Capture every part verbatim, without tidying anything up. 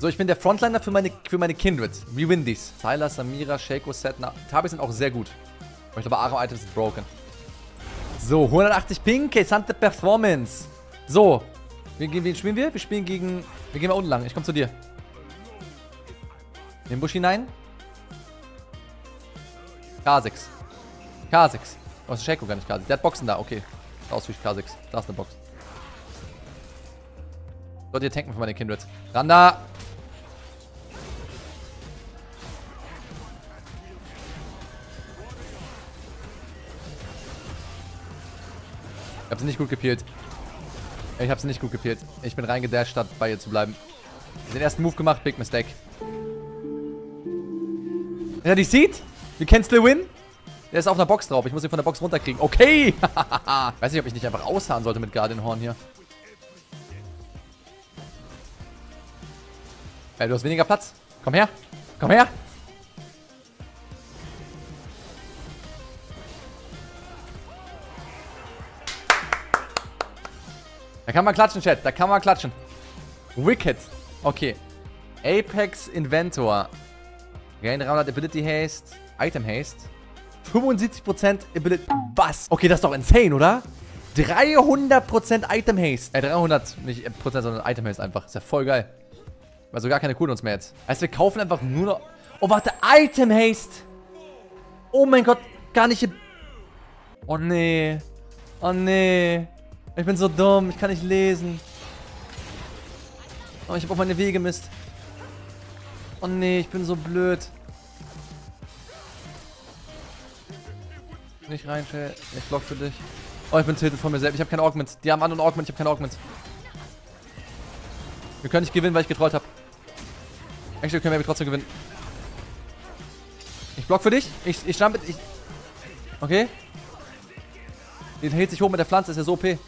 So, ich bin der Frontliner für meine, für meine Kindred. We win these. Tyler, Samira, Shaco, Setna. Tabi sind auch sehr gut. Aber ich glaube, Aram-Items sind broken. So, hundertachtzig Ping, Kesante Performance. So. Wen, wen spielen wir? Wir spielen gegen... Wir gehen mal unten lang. Ich komme zu dir. In den Busch hinein. K sechs. K sechs. Oh, ist Shaco gar nicht K sechs. Der hat Boxen da. Okay. Ausführlich K sechs. Da ist eine Box. Sollt ihr tanken für meine Kindred. Ran da! Ich hab sie nicht gut gepielt. Ich hab sie nicht gut gepielt. Ich bin reingedasht, statt bei ihr zu bleiben. Den ersten Move gemacht, big mistake. Ja, die sieht? We can still win? Der ist auf einer Box drauf. Ich muss ihn von der Box runterkriegen. Okay! Weiß nicht, ob ich nicht einfach aushauen sollte mit Guardian Horn hier. Ey, du hast weniger Platz. Komm her. Komm her. Da kann man klatschen, Chat. Da kann man klatschen. Wicked. Okay. Apex Inventor. Gain dreihundert Ability Haste. Item Haste. fünfundsiebzig Prozent Ability... Was? Okay, das ist doch insane, oder? dreihundert Prozent Item Haste. Äh, dreihundert, nicht Prozent, sondern Item Haste einfach. Ist ja voll geil. Also gar keine Cooldowns mehr jetzt. Heißt, wir kaufen einfach nur noch... Oh, warte. Item Haste. Oh mein Gott. Gar nicht... Oh, nee. Oh, nee. Ich bin so dumm. Ich kann nicht lesen. Oh, ich habe auf meine Wege Mist. Oh, nee. Ich bin so blöd. Nicht rein, Shay. Ich block für dich. Oh, ich bin tilted von mir selbst. Ich habe kein Augment. Die haben anderen Augment. Ich habe kein Augment. Wir können nicht gewinnen, weil ich getrollt habe. Actually können wir trotzdem gewinnen. Ich block für dich. Ich, ich jump mit. Ich... Okay. Den hält sich hoch mit der Pflanze. Ist ja so O P.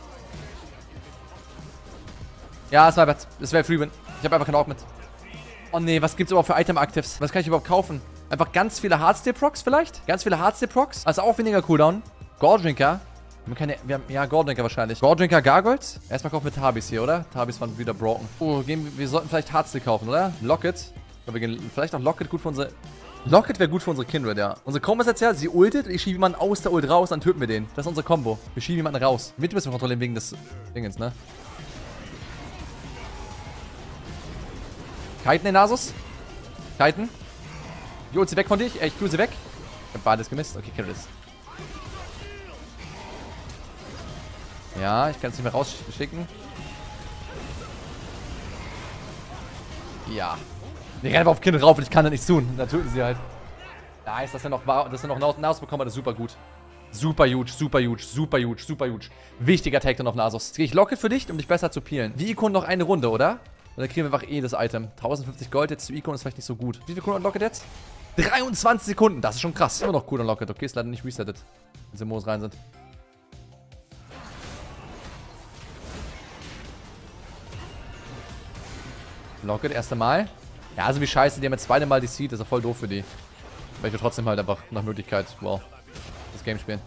Ja, es war es wäre Free Win. Ich habe einfach keinen Augment. Oh nee, was gibt's überhaupt für Item-Actives? Was kann ich überhaupt kaufen? Einfach ganz viele Hardstay-Procs vielleicht? Ganz viele Hardstay-Procs? Also auch weniger Cooldown. Goredrinker. Wir haben keine, wir haben, ja, Goredrinker wahrscheinlich. Goredrinker, Gargoyles. Erstmal kaufen wir Tabis hier, oder? Tabis waren wieder broken. Oh, gehen, wir sollten vielleicht Hardstay kaufen, oder? Locket. Wir gehen vielleicht auch Locket gut für unsere... Locket wäre gut für unsere Kindred, ja. Unsere Combo ist jetzt ja, sie ultet, ich schiebe jemanden aus der Ult raus, dann töten wir den. Das ist unsere Combo. Wir schieben jemanden raus. Mit müssen wir kontrollieren wegen des Dingens, ne? Kiten in Nasus. Kiten. Ich hol sie weg von dir. Ich tue sie weg. Ich hab beides gemisst. Okay, kill das. Ja, ich kann es nicht mehr rausschicken. Ja. Die rennen einfach auf Kind rauf und ich kann da nichts tun. Da töten sie halt. Nice, dass er noch, dass er noch Nasus bekommen hat, ist super gut. Super huge, super huge, super huge, super huge. Wichtiger Takedown auf Nasus. Jetzt gehe ich Locket für dich, um dich besser zu peelen. Wie Icon noch eine Runde, oder? Und dann kriegen wir einfach eh das Item. tausendfünfzig Gold jetzt zu Icon ist vielleicht nicht so gut. Wie viel Cooldown Locket jetzt? dreiundzwanzig Sekunden, das ist schon krass. Immer noch Cooldown Locket, okay, ist leider nicht resettet. Wenn sie im Modus rein sind. Locket, erste Mal. Ja, also wie scheiße, die haben jetzt zweite Mal die Seed, das ist ja voll doof für die. Aber ich will trotzdem halt einfach nach Möglichkeit, wow, das Game spielen.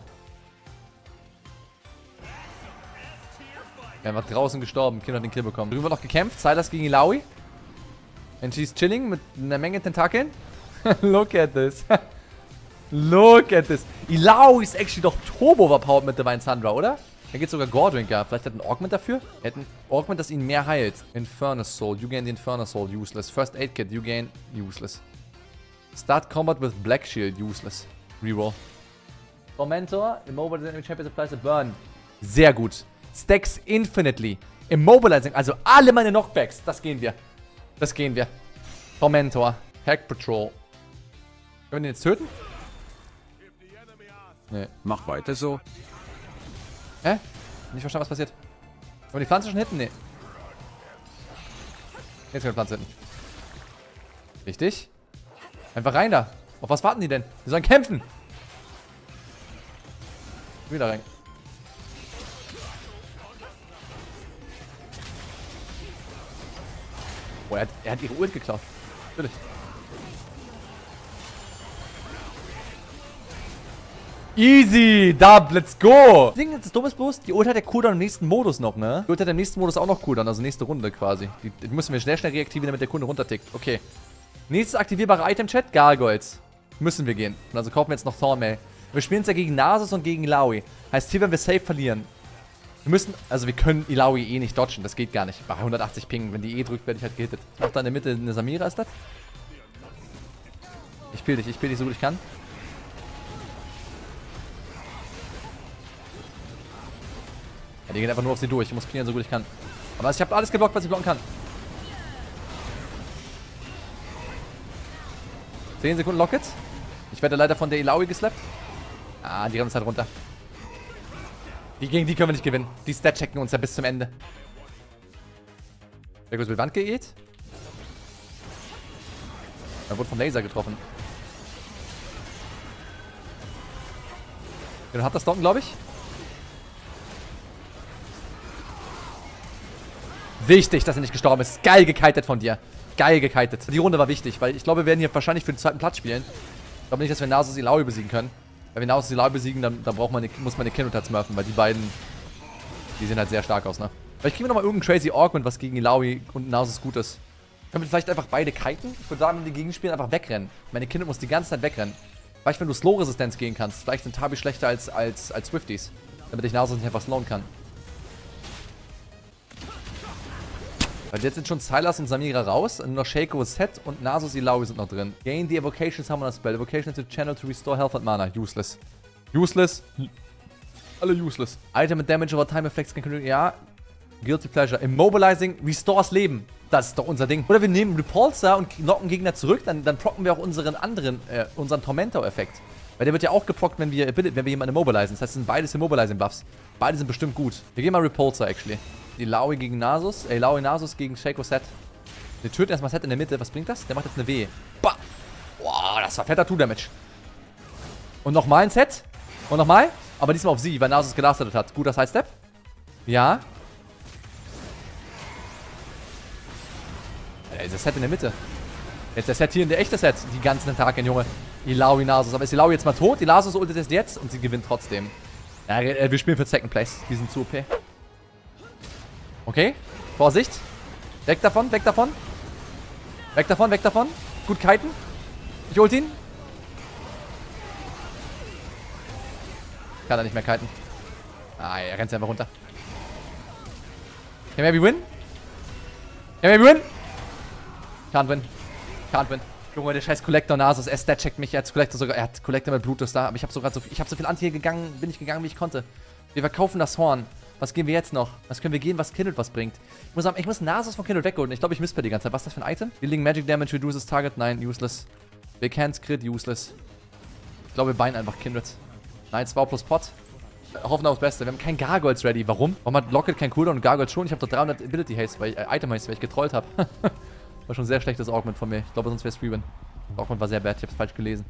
Er war draußen gestorben, Kind hat den Kill bekommen. Drüben wird noch gekämpft, Silas gegen Illaoi. And she's chilling mit einer Menge Tentakeln. Look at this. Look at this. Illaoi ist actually doch turbo overpowered mit Divine Sandra, oder? Da geht sogar Goredrinker. Vielleicht hat ein Augment dafür? Er hat ein Augment, das ihn mehr heilt. Infernus Soul. You gain the Infernus Soul. Useless. First Aid Kit. You gain. Useless. Start Combat with Black Shield. Useless. Reroll. Tormentor. Immobilizing enemy champions applies a burn. Sehr gut. Stacks infinitely. Immobilizing. Also alle meine Knockbacks. Das gehen wir. Das gehen wir. Tormentor. Hack Patrol. Können wir den jetzt töten? Nee. Mach weiter so. Hä? Nicht verstanden, was passiert. Können wir die Pflanze schon hitten? Nee. Jetzt können wir die Pflanze hitten. Richtig. Einfach rein da. Auf was warten die denn? Die sollen kämpfen. Wieder rein. Oh, er hat, er hat ihre Ult geklaut. Natürlich. Easy, Dub, let's go. Das Ding, das Dumme ist bloß, die Ult hat der Cooldown im nächsten Modus noch, ne? Die Ult hat im nächsten Modus auch noch Cooldown, also nächste Runde quasi. Die, die müssen wir schnell, schnell reaktivieren, damit der Kunde runtertickt. Okay. Nächstes aktivierbare Item-Chat, Gargoyles. Müssen wir gehen. Und also kaufen wir jetzt noch Thornmail. Wir spielen jetzt ja gegen Nasus und gegen Illaoi. Heißt, hier werden wir safe verlieren. Wir müssen, also wir können Illaoi eh nicht dodgen, das geht gar nicht. Bei hundertachtzig Ping, wenn die E drückt, werde ich halt gehittet. Ich mach da in der Mitte eine Samira, ist das? Ich pill dich, ich pill dich so gut ich kann. Ja, die gehen einfach nur auf sie durch. Ich muss pillen so gut ich kann. Aber ich habe alles geblockt, was ich blocken kann. zehn Sekunden Locket. Ich werde leider von der Illaoi geslappt. Ah, die rennen uns halt runter. Die, gegen die können wir nicht gewinnen. Die Stat-checken uns ja bis zum Ende. Der wird mit Wand geäht. Er wurde vom Laser getroffen. Der hat das Down, glaube ich. Wichtig, dass er nicht gestorben ist. Geil gekitet von dir. Geil gekitet. Die Runde war wichtig, weil ich glaube, wir werden hier wahrscheinlich für den zweiten Platz spielen. Ich glaube nicht, dass wir Nasus Illaoi besiegen können. Wenn wir Nasus Illaoi besiegen, dann, dann braucht man eine, muss man eine Kindred smurfen, weil die beiden, die sehen halt sehr stark aus, ne? Vielleicht kriegen wir nochmal irgendein crazy Augment, was gegen Illaoi und Nasus gut ist. Können wir vielleicht einfach beide kiten? Ich würde sagen, wenn die gegenspielen, einfach wegrennen. Meine Kindred muss die ganze Zeit wegrennen. Vielleicht, wenn du Slow-Resistenz gehen kannst. Vielleicht sind Tabi schlechter als, als, als Swifties. Damit ich Nasus nicht einfach slowen kann. Weil jetzt sind schon Sylas und Samira raus. Und noch Shaco, Set und Nasus Illaoi sind noch drin. Gain the Evocation Summoner Spell. Evocation to Channel to restore Health and Mana. Useless. Useless. Alle useless. Item and Damage over Time Effects can continue. Ja. Guilty Pleasure. Immobilizing restores Leben. Das ist doch unser Ding. Oder wir nehmen Repulsor und knocken Gegner zurück. Dann, dann procken wir auch unseren anderen, äh, unseren Tormentor-Effekt. Weil der wird ja auch geprockt, wenn wir, wenn wir jemanden immobilisen. Das heißt, es sind beides Immobilizing-Buffs. Beide sind bestimmt gut. Wir gehen mal Repulsor, actually. Illaoi gegen Nasus. Äh, Illaoi Nasus gegen Shaco Set. Wir töten erstmal Set in der Mitte. Was bringt das? Der macht jetzt eine W. Bah! Boah, das war fetter Two-Damage. Und nochmal ein Set. Und nochmal. Aber diesmal auf sie, weil Nasus gelastet hat. Guter Sidestep. Ja. Ey, das Set in der Mitte. Jetzt der Set hier in der echte Set. Die ganzen Tage, Junge. Illaoi Nasus. Aber ist Illaoi jetzt mal tot? Die Nasus ultet es jetzt und sie gewinnt trotzdem. Ja, wir spielen für Second Place. Die sind zu O P. Okay. Vorsicht. Weg davon, weg davon. Weg davon, weg davon. Gut kiten. Ich ult ihn. Kann er nicht mehr kiten. Ah, er rennt einfach runter. Can maybe win? Can maybe win? Can't win. Can't win. Junge, der scheiß Collector Nasus. Er stat-checkt mich. Er hat Collector sogar. Er hat Collector mit Blutus da. Aber ich habe sogar so, ich hab so viel Anti hier gegangen. Bin ich gegangen, wie ich konnte. Wir verkaufen das Horn. Was gehen wir jetzt noch? Was können wir gehen, was Kindred was bringt? Ich muss, ich muss Nasus von Kindred wegholen. Ich glaube, ich misspell die ganze Zeit. Was ist das für ein Item? Dealing Magic Damage reduces Target. Nein, useless. Big Hands Crit, useless. Ich glaube, wir beinen einfach Kindred. Nein, zwei plus Pot. Hoffen aufs Beste. Wir haben kein Gargoyles ready. Warum? Warum hat Locket kein Cooldown und Gargoyles schon? Ich habe doch dreihundert Ability Haste, weil ich, äh, Item Haste, weil ich getrollt habe. War schon ein sehr schlechtes Augment von mir. Ich glaube, sonst wäre es Free-Win. Augment war sehr bad. Ich habe es falsch gelesen.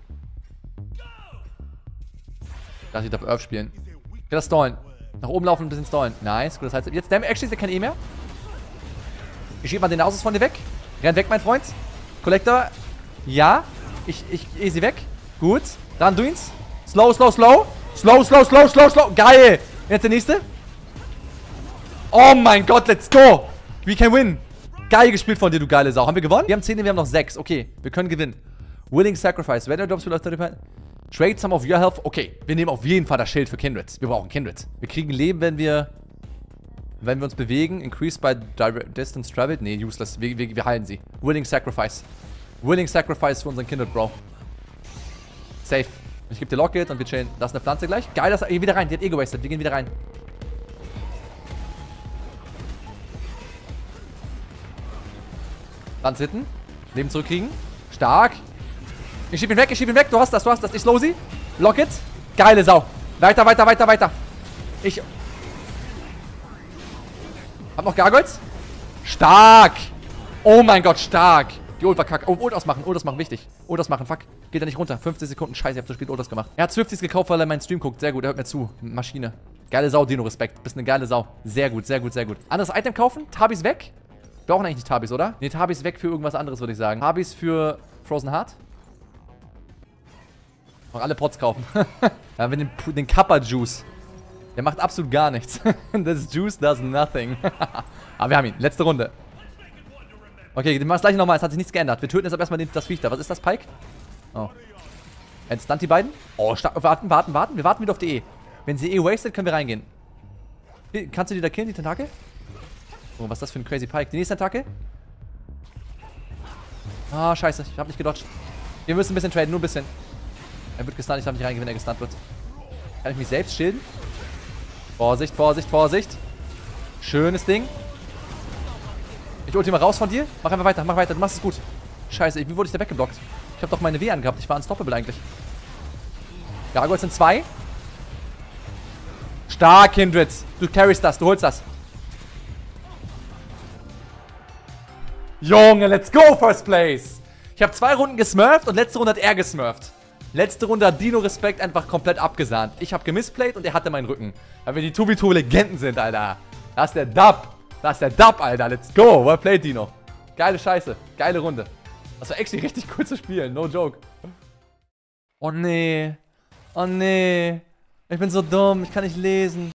Lass ich darf Earth spielen. Ich will das stallen. Nach oben laufen und ein bisschen stallen. Nice. Gut, das heißt, jetzt Damage. Actually ist er kein E mehr. Ich schiebe mal den Nasus von dir weg. Renn weg, mein Freund. Collector. Ja. Ich, ich, eh sie weg. Gut. Dann du ins. Slow, slow, slow. Slow, slow, slow, slow, slow. Geil. Jetzt der nächste. Oh mein Gott, let's go. We can win. Geil gespielt von dir, du geile Sau. Haben wir gewonnen? Wir haben zehn, wir haben noch sechs. Okay, wir können gewinnen. Willing Sacrifice. When drops below thirty percent. Trade some of your health. Okay, wir nehmen auf jeden Fall das Schild für Kindred. Wir brauchen Kindred. Wir kriegen Leben, wenn wir wenn wir uns bewegen. Increase by distance traveled. Nee, useless. Wir, wir, wir heilen sie. Willing Sacrifice. Willing Sacrifice für unseren Kindred, Bro. Safe. Ich gebe dir Locket und wir chillen. Da ist eine Pflanze gleich. Geil, das geh wieder rein. Die hat eh gewastet. Wir gehen wieder rein. Pflanze hitten. Leben zurückkriegen. Stark. Ich schieb ihn weg, ich schieb ihn weg. Du hast das, du hast das. Ich slow sie. Locket. Geile Sau. Weiter, weiter, weiter, weiter. Ich... Hab noch Gargoyles. Stark. Oh mein Gott, stark. Die Ult war kacke. Oh, Ult ausmachen. Ult ausmachen, wichtig. Ult ausmachen, fuck. Geht er nicht runter. fünfzig Sekunden. Scheiße, ich hab zu spät Ult ausgemacht. Er hat fünfzig gekauft, weil er meinen Stream guckt. Sehr gut, er hört mir zu. Maschine. Geile Sau, Dino, Respekt. Bist eine geile Sau. Sehr gut, sehr gut, sehr gut. Anderes Item kaufen. Tabis weg. Wir brauchen eigentlich nicht Tabis, oder? Ne, Tabis weg für irgendwas anderes, würde ich sagen. Tabis für Frozen Heart. Noch alle Pots kaufen. Ja, wir den, den Kappa-Juice. Der macht absolut gar nichts. Das Juice does nothing. Aber wir haben ihn. Letzte Runde. Okay, wir machen es gleich nochmal. Es hat sich nichts geändert. Wir töten jetzt aber erstmal den, das Viech da. Was ist das, Pike? Oh. Jetzt stunt die beiden. Oh, stark. Warten, warten, warten. Wir warten wieder auf die E. Wenn sie E wastet, können wir reingehen. Kannst du die da killen, die Tentakel? Oh, was ist das für ein crazy Pike? Die nächste Tentakel? Ah, scheiße. Ich hab nicht gedodged. Wir müssen ein bisschen traden. Nur ein bisschen. Er wird gestunt. Ich darf nicht reingehen, wenn er gestunt wird. Kann ich mich selbst schilden? Vorsicht, Vorsicht, Vorsicht. Schönes Ding. Ich ulti mal raus von dir. Mach einfach weiter, mach weiter. Du machst es gut. Scheiße, wie wurde ich da weggeblockt? Ich hab doch meine W angehabt. Ich war unstoppable eigentlich. Gargoyles sind zwei. Stark, Kindred. Du carryst das, du holst das. Junge, let's go, First Place. Ich habe zwei Runden gesmurft und letzte Runde hat er gesmurft. Letzte Runde hat Dino Respekt einfach komplett abgesahnt. Ich habe gemisplayt und er hatte meinen Rücken. Weil wir die zwei gegen zwei Legenden sind, Alter. Das ist der Dub. Das ist der Dub, Alter. Let's go. Well played, Dino. Geile Scheiße. Geile Runde. Das war actually richtig cool zu spielen. No joke. Oh nee. Oh nee. Ich bin so dumm. Ich kann nicht lesen.